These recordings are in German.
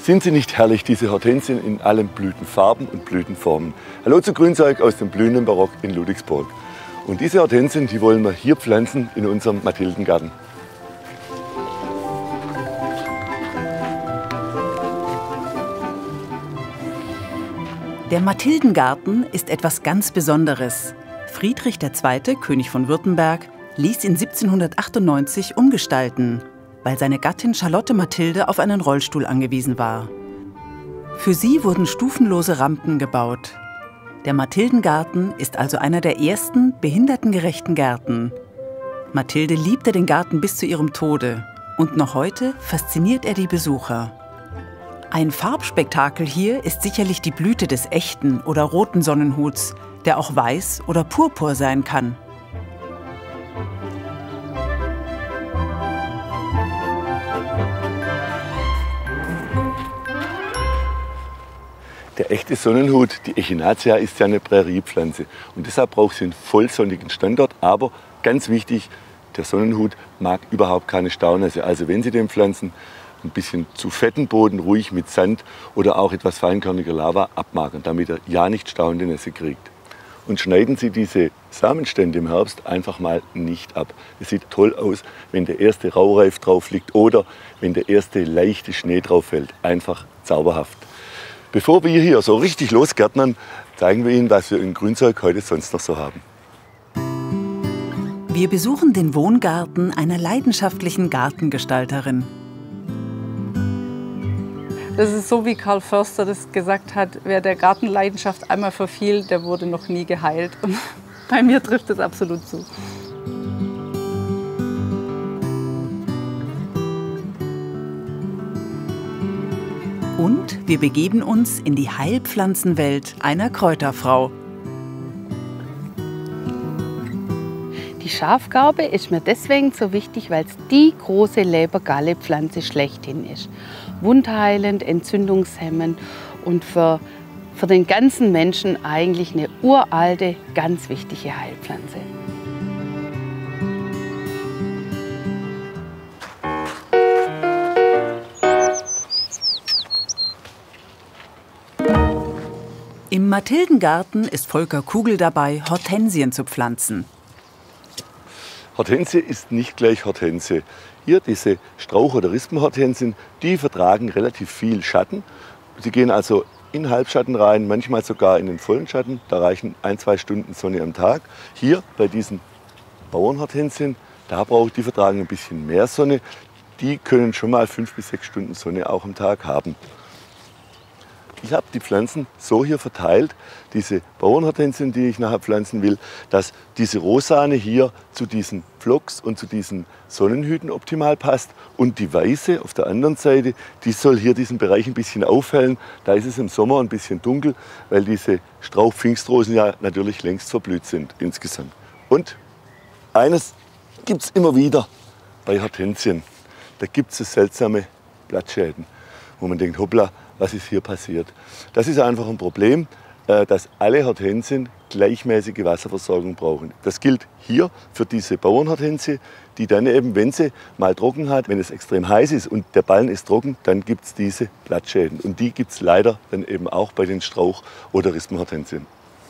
Sind sie nicht herrlich, diese Hortensien in allen Blütenfarben und Blütenformen? Hallo zu Grünzeug aus dem blühenden Barock in Ludwigsburg. Und diese Hortensien, die wollen wir hier pflanzen in unserem Mathildengarten. Der Mathildengarten ist etwas ganz Besonderes. Friedrich II., König von Württemberg, ließ ihn 1798 umgestalten, weil seine Gattin Charlotte Mathilde auf einen Rollstuhl angewiesen war. Für sie wurden stufenlose Rampen gebaut. Der Mathildengarten ist also einer der ersten behindertengerechten Gärten. Mathilde liebte den Garten bis zu ihrem Tode und noch heute fasziniert er die Besucher. Ein Farbspektakel hier ist sicherlich die Blüte des echten oder roten Sonnenhuts, der auch weiß oder purpur sein kann. Der echte Sonnenhut, die Echinacea, ist ja eine Präriepflanze und deshalb braucht sie einen vollsonnigen Standort. Aber ganz wichtig, der Sonnenhut mag überhaupt keine Staunässe. Also wenn Sie den pflanzen, ein bisschen zu fetten Boden, ruhig mit Sand oder auch etwas feinkörniger Lava abmagern, damit er ja nicht staunende Nässe kriegt. Und schneiden Sie diese Samenstände im Herbst einfach mal nicht ab. Es sieht toll aus, wenn der erste Raureif drauf liegt oder wenn der erste leichte Schnee drauf fällt. Einfach zauberhaft. Bevor wir hier so richtig losgärtnern, zeigen wir Ihnen, was wir in Grünzeug heute sonst noch so haben. Wir besuchen den Wohngarten einer leidenschaftlichen Gartengestalterin. Das ist so, wie Karl Förster das gesagt hat, wer der Gartenleidenschaft einmal verfiel, der wurde noch nie geheilt. Und bei mir trifft es absolut zu. Und wir begeben uns in die Heilpflanzenwelt einer Kräuterfrau. Die Schafgarbe ist mir deswegen so wichtig, weil es die große Lebergalle-Pflanze schlechthin ist. Wundheilend, entzündungshemmend und für den ganzen Menschen eigentlich eine uralte, ganz wichtige Heilpflanze. Im Mathildengarten ist Volker Kugel dabei, Hortensien zu pflanzen. Hortensie ist nicht gleich Hortensie. Hier diese Strauch- oder Rispenhortensien, die vertragen relativ viel Schatten. Sie gehen also in Halbschatten rein, manchmal sogar in den vollen Schatten. Da reichen 1–2 Stunden Sonne am Tag. Hier bei diesen Bauernhortensien, die vertragen ein bisschen mehr Sonne. Die können schon mal 5 bis 6 Stunden Sonne auch am Tag haben. Ich habe die Pflanzen so hier verteilt, diese Bauernhortensien, die ich nachher pflanzen will, dass diese Rosane hier zu diesen Phlox und zu diesen Sonnenhüten optimal passt. Und die weiße auf der anderen Seite, die soll hier diesen Bereich ein bisschen aufhellen. Da ist es im Sommer ein bisschen dunkel, weil diese Strauch-Pfingstrosen ja natürlich längst verblüht sind insgesamt. Und eines gibt es immer wieder bei Hortensien. Da gibt es so seltsame Blattschäden, wo man denkt, hoppla, was ist hier passiert? Das ist einfach ein Problem, dass alle Hortensien gleichmäßige Wasserversorgung brauchen. Das gilt hier für diese Bauernhortensie, die dann eben, wenn sie mal trocken hat, wenn es extrem heiß ist und der Ballen ist trocken, dann gibt es diese Blattschäden. Und die gibt es leider dann eben auch bei den Strauch- oder Rispenhortensien.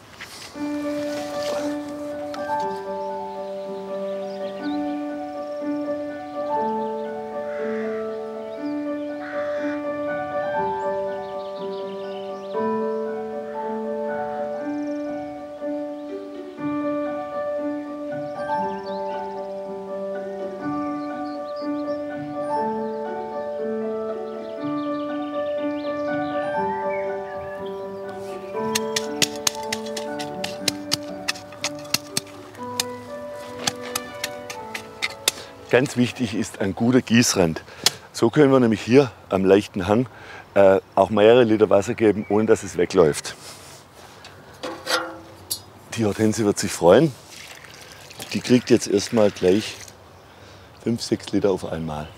Ganz wichtig ist ein guter Gießrand. So können wir nämlich hier am leichten Hang auch mehrere Liter Wasser geben, ohne dass es wegläuft. Die Hortensie wird sich freuen. Die kriegt jetzt erstmal gleich 5–6 Liter auf einmal.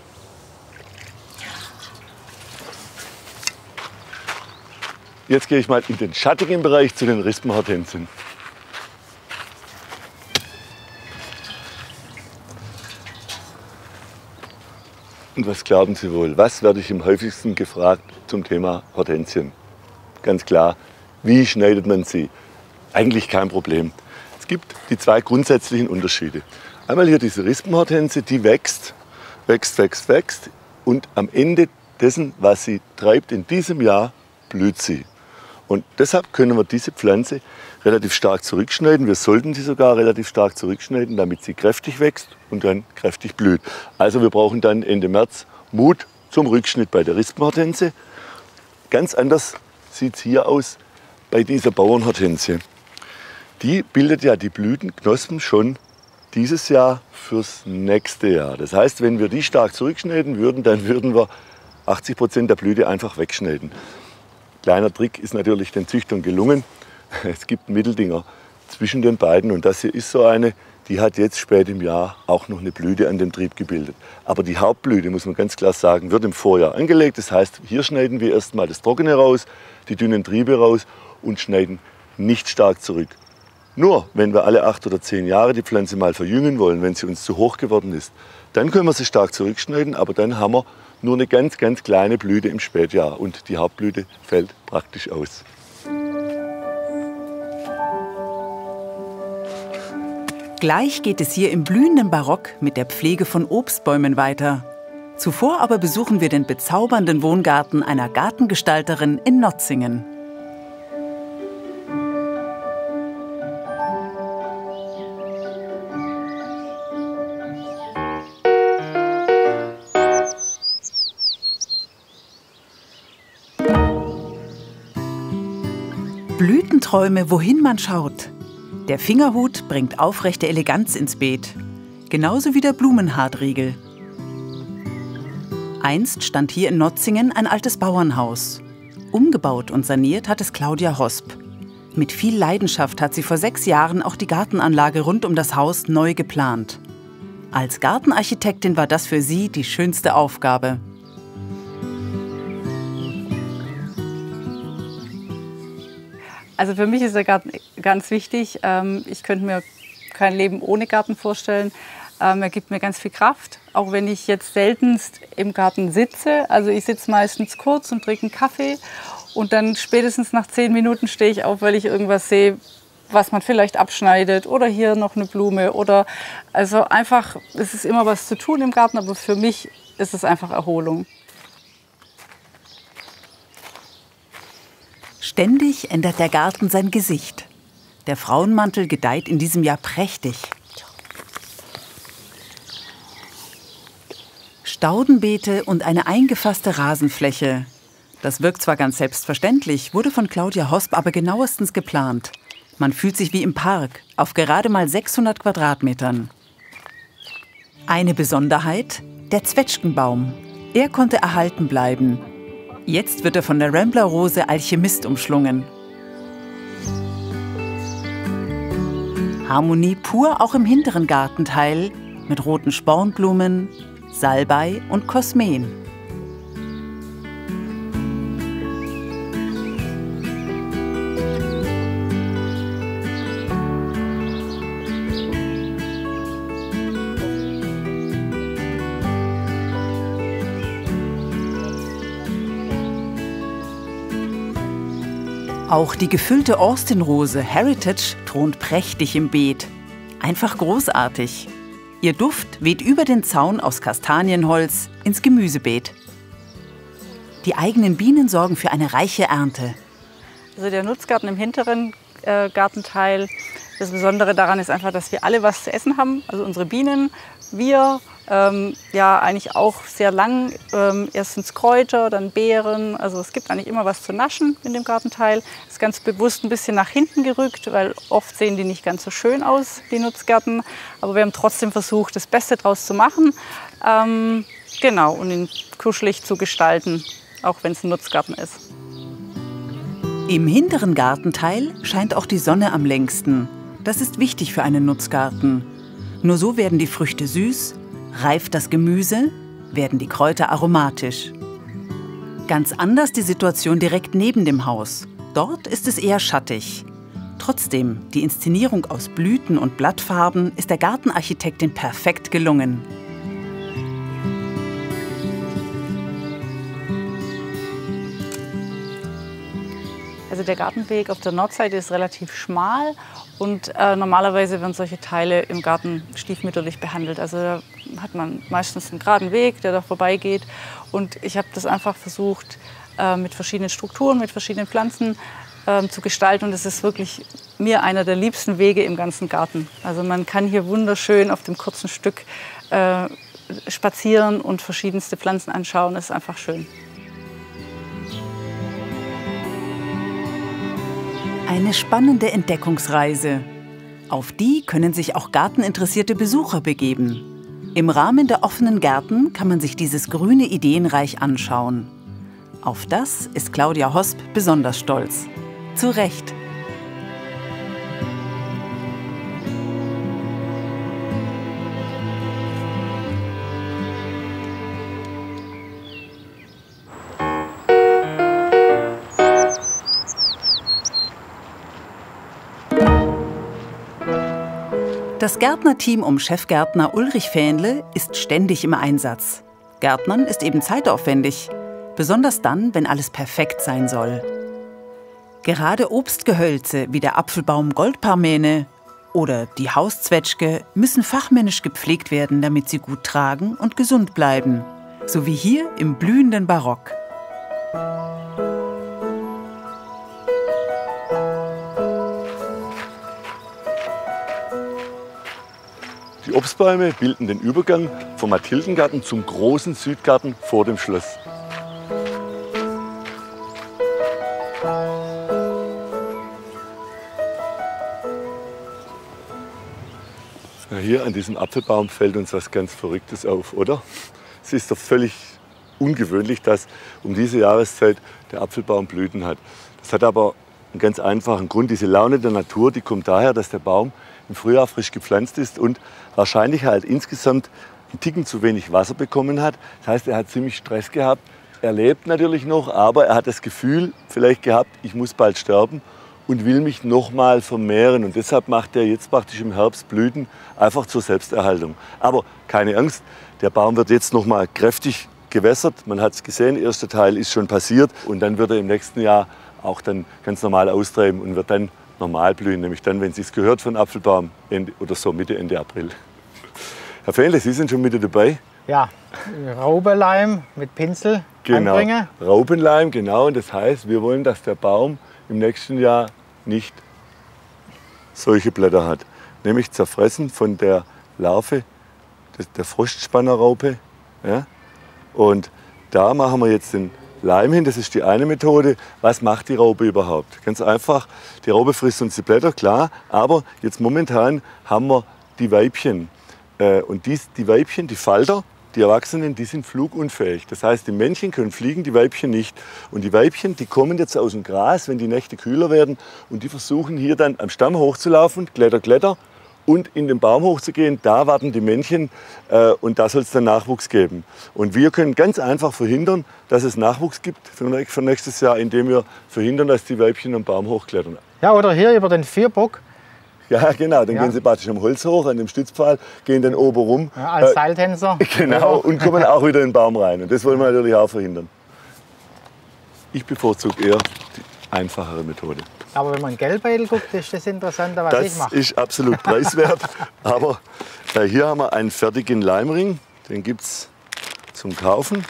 Jetzt gehe ich mal in den schattigen Bereich zu den Rispenhortensien. Und was glauben Sie wohl? Was werde ich am häufigsten gefragt zum Thema Hortensien? Ganz klar, wie schneidet man sie? Eigentlich kein Problem. Es gibt die zwei grundsätzlichen Unterschiede. Einmal hier diese Rispenhortensie, die wächst und am Ende dessen, was sie treibt in diesem Jahr, blüht sie. Und deshalb können wir diese Pflanze relativ stark zurückschneiden. Wir sollten sie sogar relativ stark zurückschneiden, damit sie kräftig wächst und dann kräftig blüht. Also wir brauchen dann Ende März Mut zum Rückschnitt bei der Rispenhortensie. Ganz anders sieht es hier aus bei dieser Bauernhortensie. Die bildet ja die Blütenknospen schon dieses Jahr fürs nächste Jahr. Das heißt, wenn wir die stark zurückschneiden würden, dann würden wir 80% der Blüte einfach wegschneiden. Kleiner Trick ist natürlich den Züchtern gelungen. Es gibt einen Mitteldinger zwischen den beiden und das hier ist so eine, die hat jetzt spät im Jahr auch noch eine Blüte an dem Trieb gebildet. Aber die Hauptblüte, muss man ganz klar sagen, wird im Vorjahr angelegt. Das heißt, hier schneiden wir erstmal das Trockene raus, die dünnen Triebe raus und schneiden nicht stark zurück. Nur wenn wir alle 8 oder 10 Jahre die Pflanze mal verjüngen wollen, wenn sie uns zu hoch geworden ist, dann können wir sie stark zurückschneiden, aber dann haben wir nur eine ganz kleine Blüte im Spätjahr und die Hauptblüte fällt praktisch aus. Gleich geht es hier im blühenden Barock mit der Pflege von Obstbäumen weiter. Zuvor aber besuchen wir den bezaubernden Wohngarten einer Gartengestalterin in Notzingen. Blütenträume, wohin man schaut. Der Fingerhut bringt aufrechte Eleganz ins Beet. Genauso wie der Blumenhartriegel. Einst stand hier in Notzingen ein altes Bauernhaus. Umgebaut und saniert hat es Claudia Hosp. Mit viel Leidenschaft hat sie vor 6 Jahren auch die Gartenanlage rund um das Haus neu geplant. Als Gartenarchitektin war das für sie die schönste Aufgabe. Also für mich ist der Garten ganz wichtig. Ich könnte mir kein Leben ohne Garten vorstellen. Er gibt mir ganz viel Kraft, auch wenn ich jetzt seltenst im Garten sitze. Also ich sitze meistens kurz und trinke einen Kaffee und dann spätestens nach 10 Minuten stehe ich auf, weil ich irgendwas sehe, was man vielleicht abschneidet oder hier noch eine Blume oder also einfach, es ist immer was zu tun im Garten, aber für mich ist es einfach Erholung. Ständig ändert der Garten sein Gesicht. Der Frauenmantel gedeiht in diesem Jahr prächtig. Staudenbeete und eine eingefasste Rasenfläche. Das wirkt zwar ganz selbstverständlich, wurde von Claudia Hosp aber genauestens geplant. Man fühlt sich wie im Park, auf gerade mal 600 Quadratmetern. Eine Besonderheit, der Zwetschgenbaum. Er konnte erhalten bleiben. Jetzt wird er von der Rambler-Rose Alchemist umschlungen. Harmonie pur auch im hinteren Gartenteil mit roten Spornblumen, Salbei und Kosmen. Auch die gefüllte Austin-Rose Heritage thront prächtig im Beet. Einfach großartig. Ihr Duft weht über den Zaun aus Kastanienholz ins Gemüsebeet. Die eigenen Bienen sorgen für eine reiche Ernte. Also der Nutzgarten im hinteren Gartenteil, das Besondere daran ist einfach, dass wir alle was zu essen haben. Also unsere Bienen, wir, ja eigentlich auch sehr lang. Erstens Kräuter, dann Beeren. Also es gibt eigentlich immer was zu naschen in dem Gartenteil. Ist ganz bewusst ein bisschen nach hinten gerückt, weil oft sehen die nicht ganz so schön aus, die Nutzgärten. Aber wir haben trotzdem versucht, das Beste draus zu machen. Genau, und ihn kuschelig zu gestalten, auch wenn es ein Nutzgarten ist. Im hinteren Gartenteil scheint auch die Sonne am längsten. Das ist wichtig für einen Nutzgarten. Nur so werden die Früchte süß, reift das Gemüse, werden die Kräuter aromatisch. Ganz anders die Situation direkt neben dem Haus. Dort ist es eher schattig. Trotzdem, die Inszenierung aus Blüten und Blattfarben ist der Gartenarchitektin perfekt gelungen. Also der Gartenweg auf der Nordseite ist relativ schmal und normalerweise werden solche Teile im Garten stiefmütterlich behandelt. Also da hat man meistens einen geraden Weg, der da vorbeigeht. Und ich habe das einfach versucht, mit verschiedenen Strukturen, mit verschiedenen Pflanzen zu gestalten. Und es ist wirklich mir einer der liebsten Wege im ganzen Garten. Also man kann hier wunderschön auf dem kurzen Stück spazieren und verschiedenste Pflanzen anschauen. Das ist einfach schön. Eine spannende Entdeckungsreise. Auf die können sich auch garteninteressierte Besucher begeben. Im Rahmen der offenen Gärten kann man sich dieses grüne Ideenreich anschauen. Auf das ist Claudia Hosp besonders stolz. Zu Recht. Das Gärtnerteam um Chefgärtner Ulrich Fähnle ist ständig im Einsatz. Gärtnern ist eben zeitaufwendig, besonders dann, wenn alles perfekt sein soll. Gerade Obstgehölze wie der Apfelbaum Goldparmäne oder die Hauszwetschge müssen fachmännisch gepflegt werden, damit sie gut tragen und gesund bleiben. So wie hier im blühenden Barock. Die Obstbäume bilden den Übergang vom Mathildengarten zum großen Südgarten vor dem Schloss. Ja, hier an diesem Apfelbaum fällt uns was ganz Verrücktes auf, oder? Es ist doch völlig ungewöhnlich, dass um diese Jahreszeit der Apfelbaum Blüten hat. Das hat aber einen ganz einfachen Grund. Diese Laune der Natur, die kommt daher, dass der Baum im Frühjahr frisch gepflanzt ist und wahrscheinlich halt insgesamt einen Ticken zu wenig Wasser bekommen hat. Das heißt, er hat ziemlich Stress gehabt. Er lebt natürlich noch, aber er hat das Gefühl vielleicht gehabt, ich muss bald sterben und will mich noch mal vermehren. Und deshalb macht er jetzt praktisch im Herbst Blüten, einfach zur Selbsterhaltung. Aber keine Angst, der Baum wird jetzt noch mal kräftig gewässert. Man hat es gesehen, der erste Teil ist schon passiert. Und dann wird er im nächsten Jahr auch dann ganz normal austreiben und wird dann normal blühen, nämlich dann, wenn es sich gehört von Apfelbaum oder so Mitte, Ende April. Herr Fähnle, Sie sind schon mit dabei. Ja, Raubenleim mit Pinsel anbringen. Raubenleim, genau. Und das heißt, wir wollen, dass der Baum im nächsten Jahr nicht solche Blätter hat. Nämlich zerfressen von der Larve der Frostspannerraupe. Ja? Und da machen wir jetzt den Leim hin, das ist die eine Methode. Was macht die Raupe überhaupt? Ganz einfach, die Raupe frisst uns die Blätter, klar, aber jetzt momentan haben wir die Weibchen. Und die Weibchen, die Falter, die Erwachsenen, die sind flugunfähig. Das heißt, die Männchen können fliegen, die Weibchen nicht. Und die Weibchen, die kommen jetzt aus dem Gras, wenn die Nächte kühler werden, und die versuchen hier dann am Stamm hochzulaufen, Kletter, Kletter, und in den Baum hochzugehen. Da warten die Männchen und da soll es dann Nachwuchs geben. Und wir können ganz einfach verhindern, dass es Nachwuchs gibt für nächstes Jahr, indem wir verhindern, dass die Weibchen am Baum hochklettern. Ja, oder hier über den Vierbock. Ja, genau. Dann gehen sie praktisch am Holz hoch, an dem Stützpfahl, gehen dann oben rum. Ja, als Seiltänzer. Genau, und kommen auch wieder in den Baum rein. Und das wollen wir natürlich auch verhindern. Ich bevorzuge eher die einfachere Methode. Aber wenn man in Gelbwedel guckt, ist das interessanter, was ich mache. Das ist absolut preiswert. Aber hier haben wir einen fertigen Leimring. Den gibt es zum Kaufen.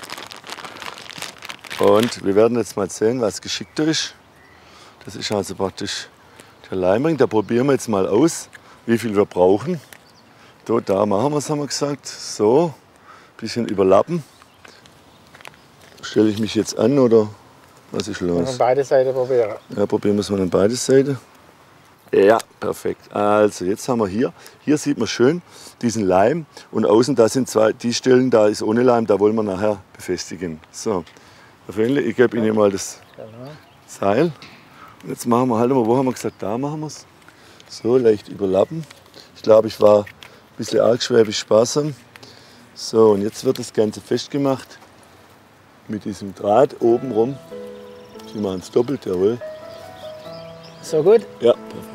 Und wir werden jetzt mal sehen, was geschickter ist. Das ist also praktisch der Leimring. Da probieren wir jetzt mal aus, wie viel wir brauchen. So, da machen wir es, haben wir gesagt. So, ein bisschen überlappen. Stelle ich mich jetzt an oder was ist los? Von beide Seiten probieren. Ja, probieren wir es mal an beide Seiten. Ja, perfekt. Also jetzt haben wir hier sieht man schön diesen Leim und außen da sind die Stellen, da ist ohne Leim, da wollen wir nachher befestigen. So, Herr Fähnle, ich gebe Ihnen mal das Seil. Und jetzt machen wir halt mal, wo haben wir gesagt, da machen wir es. So, leicht überlappen. Ich glaube, ich war ein bisschen arg schwäbisch sparsam. So, und jetzt wird das Ganze festgemacht mit diesem Draht oben rum. Sie machen es doppelt, jawohl. So gut? Ja, perfekt.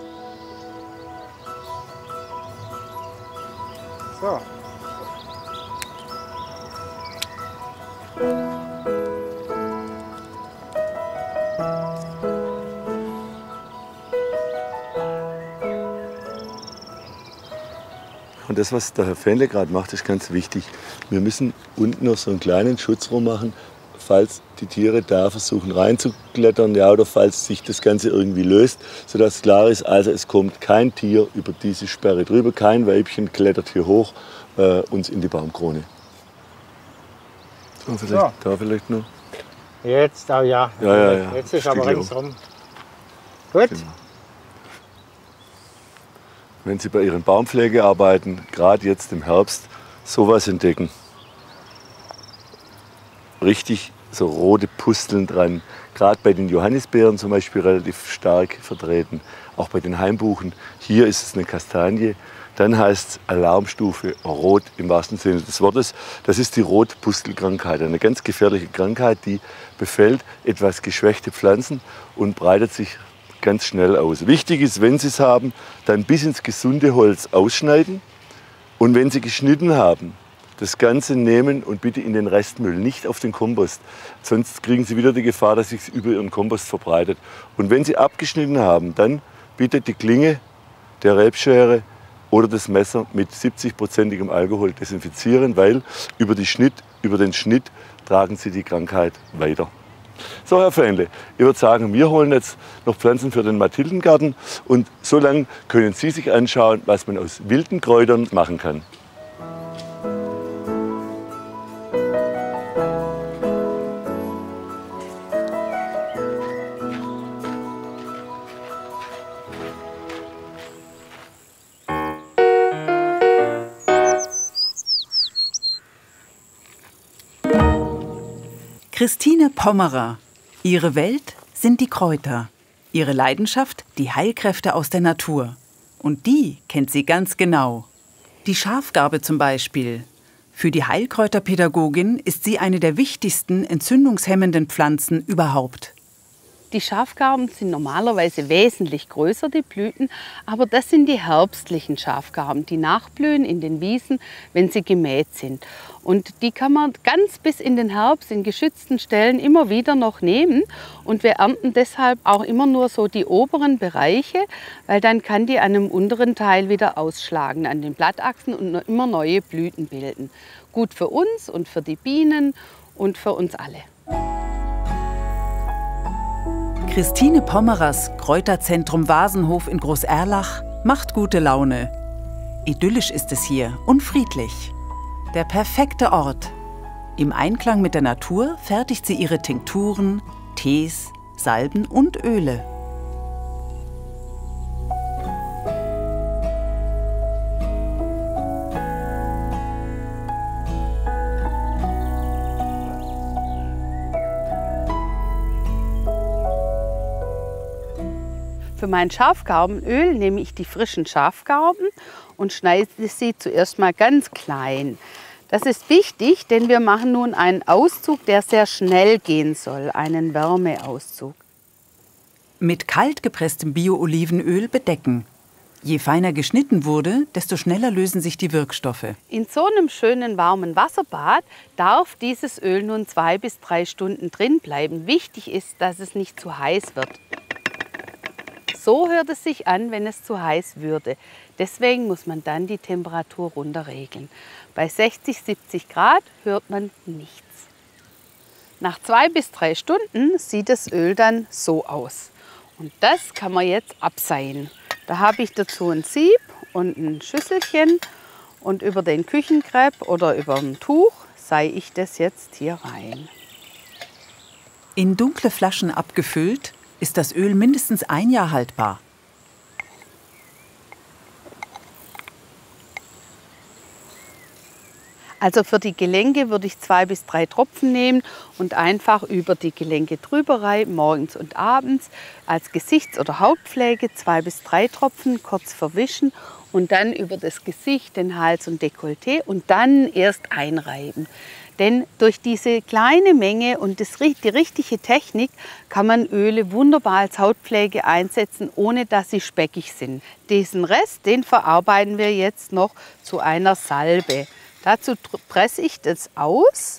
So. Und das, was der Herr Fähnle gerade macht, ist ganz wichtig. Wir müssen unten noch so einen kleinen Schutzraum machen, falls die Tiere da versuchen reinzuklettern, ja, oder falls sich das Ganze irgendwie löst, sodass klar ist, also es kommt kein Tier über diese Sperre drüber, kein Weibchen klettert hier hoch uns in die Baumkrone. So, vielleicht, so. Da vielleicht noch. Jetzt, oh ja. Ja. Jetzt ist aber ringsrum. Gut. Genau. Wenn Sie bei Ihren Baumpflege arbeiten, gerade jetzt im Herbst, sowas entdecken. Richtig so rote Pusteln dran. Gerade bei den Johannisbeeren zum Beispiel relativ stark vertreten. Auch bei den Hainbuchen. Hier ist es eine Kastanie. Dann heißt es Alarmstufe rot im wahrsten Sinne des Wortes. Das ist die Rotpustelkrankheit. Eine ganz gefährliche Krankheit, die befällt etwas geschwächte Pflanzen und breitet sich ganz schnell aus. Wichtig ist, wenn Sie es haben, dann bis ins gesunde Holz ausschneiden. Und wenn Sie geschnitten haben, das Ganze nehmen und bitte in den Restmüll, nicht auf den Kompost. Sonst kriegen Sie wieder die Gefahr, dass sich über Ihren Kompost verbreitet. Und wenn Sie abgeschnitten haben, dann bitte die Klinge der Rebschere oder das Messer mit 70%igem Alkohol desinfizieren, weil über den Schnitt tragen Sie die Krankheit weiter. So, Herr Fähnle, ich würde sagen, wir holen jetzt noch Pflanzen für den Mathildengarten und so lange können Sie sich anschauen, was man aus wilden Kräutern machen kann. Christine Pommerer. Ihre Welt sind die Kräuter. Ihre Leidenschaft die Heilkräfte aus der Natur. Und die kennt sie ganz genau. Die Schafgarbe zum Beispiel. Für die Heilkräuterpädagogin ist sie eine der wichtigsten entzündungshemmenden Pflanzen überhaupt. Die Schafgarben sind normalerweise wesentlich größer, die Blüten, aber das sind die herbstlichen Schafgarben, die nachblühen in den Wiesen, wenn sie gemäht sind. Und die kann man ganz bis in den Herbst in geschützten Stellen immer wieder noch nehmen. Und wir ernten deshalb auch immer nur so die oberen Bereiche, weil dann kann die an dem unteren Teil wieder ausschlagen, an den Blattachsen und immer neue Blüten bilden. Gut für uns und für die Bienen und für uns alle. Christine Pommerers Kräuterzentrum Wasenhof in Großerlach macht gute Laune. Idyllisch ist es hier und friedlich. Der perfekte Ort. Im Einklang mit der Natur fertigt sie ihre Tinkturen, Tees, Salben und Öle. Für mein Schafgarbenöl nehme ich die frischen Schafgarben und schneide sie zuerst mal ganz klein. Das ist wichtig, denn wir machen nun einen Auszug, der sehr schnell gehen soll, einen Wärmeauszug. Mit kalt gepresstem Bio-Olivenöl bedecken. Je feiner geschnitten wurde, desto schneller lösen sich die Wirkstoffe. In so einem schönen warmen Wasserbad darf dieses Öl nun 2 bis 3 Stunden drin bleiben. Wichtig ist, dass es nicht zu heiß wird. So hört es sich an, wenn es zu heiß würde. Deswegen muss man dann die Temperatur runterregeln. Bei 60, 70 Grad hört man nichts. Nach 2 bis 3 Stunden sieht das Öl dann so aus. Und das kann man jetzt abseihen. Da habe ich dazu ein Sieb und ein Schüsselchen. Und über den Küchenkrepp oder über ein Tuch seie ich das jetzt hier rein. In dunkle Flaschen abgefüllt, ist das Öl mindestens 1 Jahr haltbar. Also für die Gelenke würde ich 2 bis 3 Tropfen nehmen und einfach über die Gelenke drüber reiben, morgens und abends. Als Gesichts- oder Hautpflege 2 bis 3 Tropfen, kurz verwischen und dann über das Gesicht, den Hals und Dekolleté und dann erst einreiben. Denn durch diese kleine Menge und die richtige Technik kann man Öle wunderbar als Hautpflege einsetzen, ohne dass sie speckig sind. Diesen Rest, den verarbeiten wir jetzt noch zu einer Salbe. Dazu presse ich das aus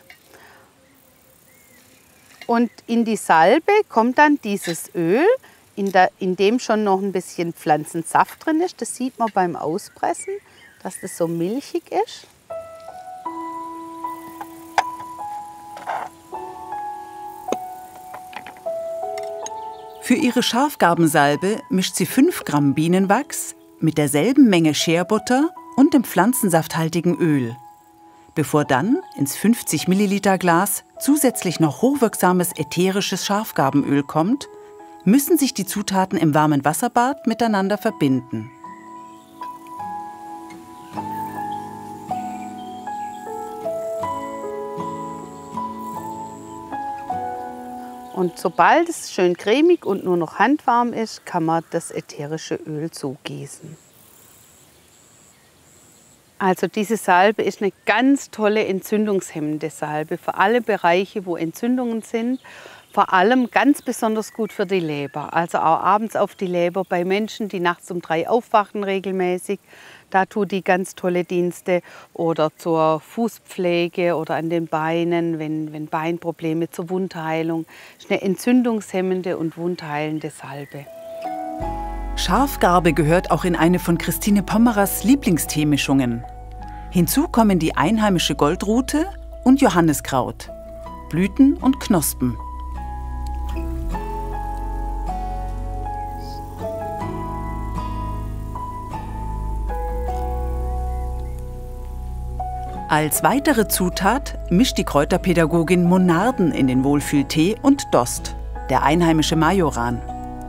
und in die Salbe kommt dann dieses Öl, in dem schon noch ein bisschen Pflanzensaft drin ist. Das sieht man beim Auspressen. dass das so milchig ist. Für ihre Schafgarbensalbe mischt sie 5 Gramm Bienenwachs mit derselben Menge Scherbutter und dem pflanzensafthaltigen Öl, bevor dann ins 50 Milliliter Glas zusätzlich noch hochwirksames ätherisches Schafgarbenöl kommt, müssen sich die Zutaten im warmen Wasserbad miteinander verbinden. Und sobald es schön cremig und nur noch handwarm ist, kann man das ätherische Öl zugießen. Also diese Salbe ist eine ganz tolle entzündungshemmende Salbe für alle Bereiche, wo Entzündungen sind. Vor allem ganz besonders gut für die Leber, also auch abends auf die Leber bei Menschen, die nachts um 3 aufwachen regelmäßig. Da tut die ganz tolle Dienste. Oder zur Fußpflege oder an den Beinen, wenn Beinprobleme, zur Wundheilung. Das ist eine entzündungshemmende und wundheilende Salbe. Schafgarbe gehört auch in eine von Christine Pommerers Lieblingsteemischungen. Hinzu kommen die einheimische Goldrute und Johanniskraut, Blüten und Knospen. Als weitere Zutat mischt die Kräuterpädagogin Monarden in den Wohlfühltee und Dost, der einheimische Majoran.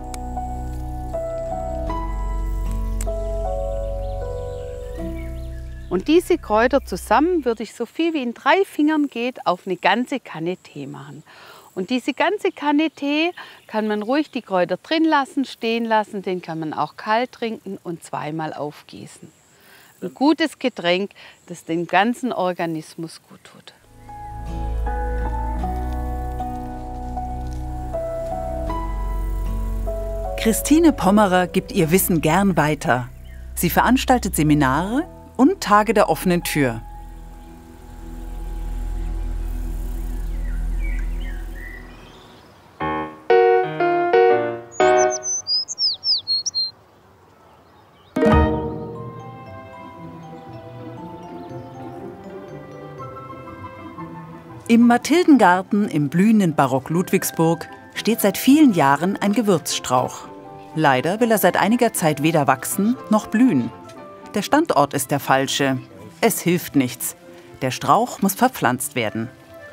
Und diese Kräuter zusammen würde ich so viel wie in 3 Fingern geht auf eine ganze Kanne Tee machen. Und diese ganze Kanne Tee kann man ruhig die Kräuter drin lassen, stehen lassen, den kann man auch kalt trinken und 2-mal aufgießen. Ein gutes Getränk, das dem ganzen Organismus gut tut. Christine Pommerer gibt ihr Wissen gern weiter. Sie veranstaltet Seminare und Tage der offenen Tür. Im Mathildengarten im blühenden Barock Ludwigsburg steht seit vielen Jahren ein Gewürzstrauch. Leider will er seit einiger Zeit weder wachsen noch blühen. Der Standort ist der falsche. Es hilft nichts. Der Strauch muss verpflanzt werden.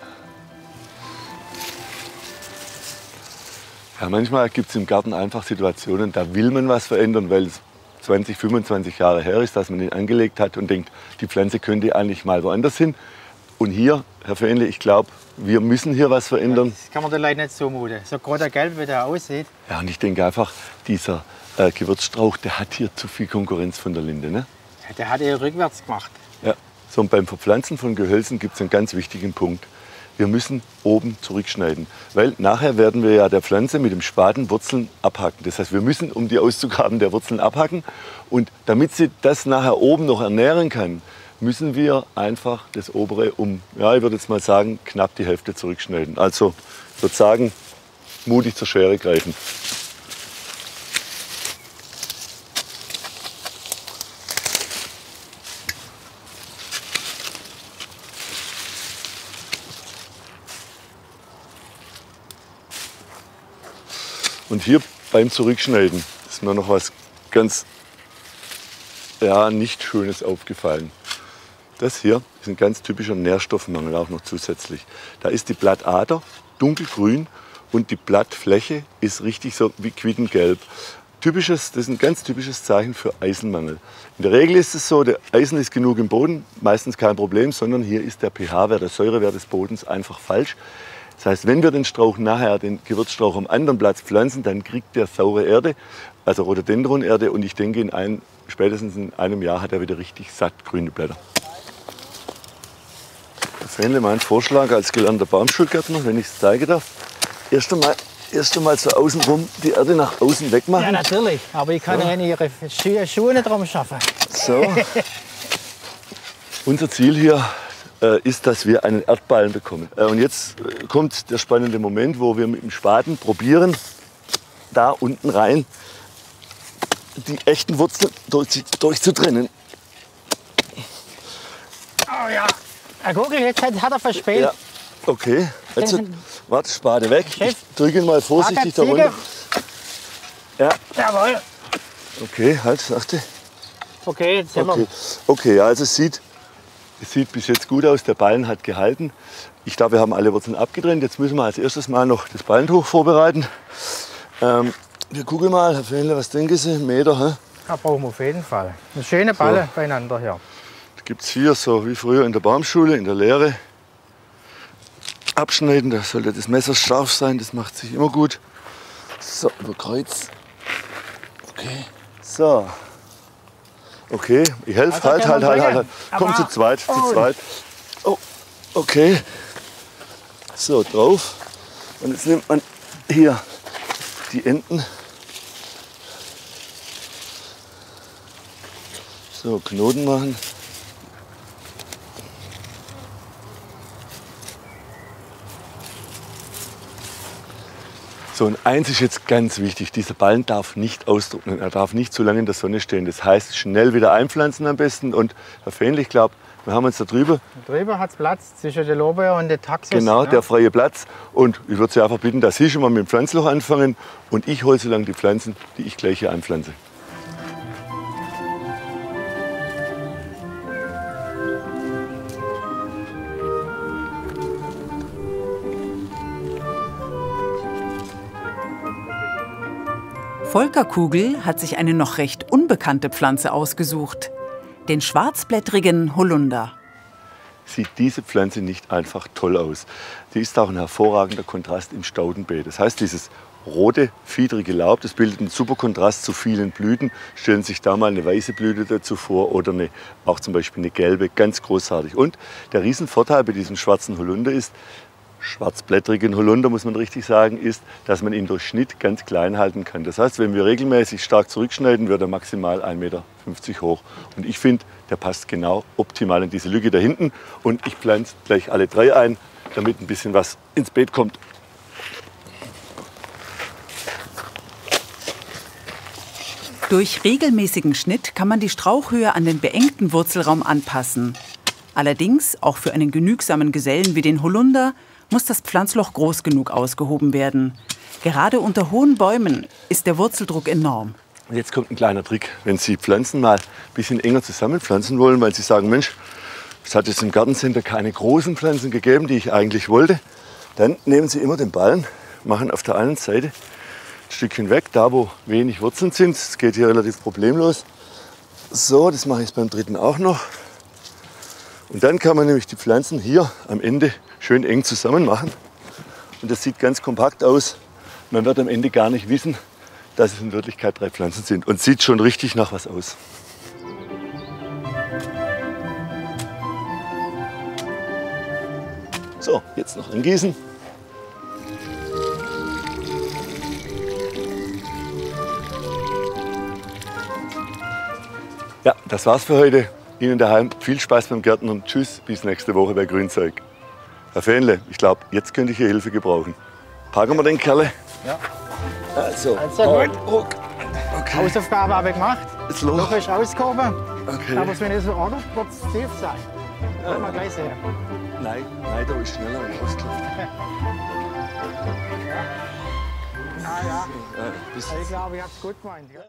Ja, manchmal gibt es im Garten einfach Situationen, da will man was verändern, weil es 20, 25 Jahre her ist, dass man ihn angelegt hat und denkt, die Pflanze könnte eigentlich mal woanders hin. Und hier, Herr Fähnle, ich glaube, wir müssen hier was verändern. Das kann man den Leuten nicht zumuten. So gerade gelb, wie der aussieht. Ja, und ich denke einfach, dieser Gewürzstrauch, der hat hier zu viel Konkurrenz von der Linde. Ne? Ja, der hat eher rückwärts gemacht. Ja. So, und beim Verpflanzen von Gehölzen gibt es einen ganz wichtigen Punkt. Wir müssen oben zurückschneiden, weil nachher werden wir ja der Pflanze mit dem Spaten Wurzeln abhacken. Das heißt, wir müssen um die Auszugaben der Wurzeln abhacken. Und damit sie das nachher oben noch ernähren kann, müssen wir einfach das obere ja, ich würde jetzt mal sagen, knapp die Hälfte zurückschneiden. Also sozusagen mutig zur Schere greifen. Und hier beim Zurückschneiden ist mir noch was ganz nicht Schönes aufgefallen. Das hier ist ein ganz typischer Nährstoffmangel, auch noch zusätzlich. Da ist die Blattader dunkelgrün und die Blattfläche ist richtig so wie quittengelb. Das ist ein ganz typisches Zeichen für Eisenmangel. In der Regel ist es so, der Eisen ist genug im Boden, meistens kein Problem, sondern hier ist der pH-Wert, der Säurewert des Bodens einfach falsch. Das heißt, wenn wir den Strauch nachher, den Gewürzstrauch am anderen Platz pflanzen, dann kriegt der saure Erde, also Rhododendronerde, und ich denke, spätestens in einem Jahr hat er wieder richtig satt grüne Blätter. Fähnle, mein Vorschlag als gelernter Baumschulgärtner, wenn ich es zeigen darf, erst einmal so außenrum die Erde nach außen wegmachen. Ja, natürlich, aber ich kann ja Ihre Schuhe nicht drum schaffen. So. Unser Ziel hier ist, dass wir einen Erdballen bekommen. Und jetzt kommt der spannende Moment, wo wir mit dem Spaten probieren, da unten rein die echten Wurzeln durchzutrennen. Oh ja. Guck, jetzt hat er verspielt. Ja. Okay, jetzt warte, Spade weg. Chef. Ich drücke ihn mal vorsichtig da runter. Ja, Jawohl. okay, halt, sachte. Okay, jetzt sind wir. Okay, ja, also es sieht bis jetzt gut aus. Der Ballen hat gehalten. Ich glaube, wir haben alle Wurzeln abgetrennt. Jetzt müssen wir als erstes mal noch das Ballentuch vorbereiten. Wir gucken mal, Herr Fähnle, was denken Sie? Meter, hä? Ja, brauchen wir auf jeden Fall. Eine schöne Balle beieinander hier. Gibt es hier so wie früher in der Baumschule, in der Lehre. Abschneiden, da sollte das Messer scharf sein, das macht sich immer gut. So, über Kreuz. Okay. So. Okay, ich helfe. Also, Halt. Komm, zu zweit. Oh, okay. So, drauf. Und jetzt nimmt man hier die Enden. So, Knoten machen. So, und eins ist jetzt ganz wichtig, dieser Ballen darf nicht austrocknen, er darf nicht zu lange in der Sonne stehen. Das heißt, schnell wieder einpflanzen am besten. Und Herr Fähnle, ich glaube, wir haben uns da drüber. Drüber hat es Platz zwischen der Lorbeer und der Taxus. Genau, ja. der freie Platz. Und ich würde Sie einfach bitten, dass Sie schon mal mit dem Pflanzloch anfangen. Und ich hole so lange die Pflanzen, die ich gleich hier anpflanze. Volker Kugel hat sich eine noch recht unbekannte Pflanze ausgesucht, den schwarzblättrigen Holunder. Sieht diese Pflanze nicht einfach toll aus. Die ist auch ein hervorragender Kontrast im Staudenbeet. Das heißt, dieses rote, fiedrige Laub, das bildet einen super Kontrast zu vielen Blüten. Stellen Sie sich da mal eine weiße Blüte dazu vor oder auch zum Beispiel eine gelbe, ganz großartig. Und der Riesenvorteil bei diesem schwarzen Holunder ist, schwarzblättrigen Holunder, muss man richtig sagen, ist, dass man ihn durch Schnitt ganz klein halten kann. Das heißt, wenn wir regelmäßig stark zurückschneiden, wird er maximal 1,50 Meter hoch. Und ich finde, der passt genau optimal in diese Lücke da hinten. Und ich pflanze gleich alle 3 ein, damit ein bisschen was ins Beet kommt. Durch regelmäßigen Schnitt kann man die Strauchhöhe an den beengten Wurzelraum anpassen. Allerdings, auch für einen genügsamen Gesellen wie den Holunder, muss das Pflanzloch groß genug ausgehoben werden. Gerade unter hohen Bäumen ist der Wurzeldruck enorm. Und jetzt kommt ein kleiner Trick. Wenn Sie Pflanzen mal ein bisschen enger zusammenpflanzen wollen, weil Sie sagen, Mensch, es hat jetzt im Gartencenter keine großen Pflanzen gegeben, die ich eigentlich wollte, dann nehmen Sie immer den Ballen, machen auf der einen Seite ein Stückchen weg, da wo wenig Wurzeln sind. Das geht hier relativ problemlos. So, das mache ich jetzt beim dritten auch noch. Und dann kann man nämlich die Pflanzen hier am Ende schön eng zusammen machen. Und das sieht ganz kompakt aus. Man wird am Ende gar nicht wissen, dass es in Wirklichkeit 3 Pflanzen sind. Und sieht schon richtig nach was aus. So, jetzt noch angießen. Ja, das war's für heute. Ihnen daheim viel Spaß beim Gärtnern. Tschüss, bis nächste Woche bei Grünzeug. Herr Fähnle, ich glaube, jetzt könnte ich Ihre Hilfe gebrauchen. Packen wir den Kerle. Ja. Also, gut. Ruck. Okay. Hausaufgabe habe ich gemacht. Das Loch Loch. ist ausgehoben. Okay. Aber wenn es so ordnet, wird es tief sein. Wollen wir gleich sehen. Nein, da ist schneller ausgeklappt. Ja. Bis Ich glaube, ich habe es gut gemeint. Ja.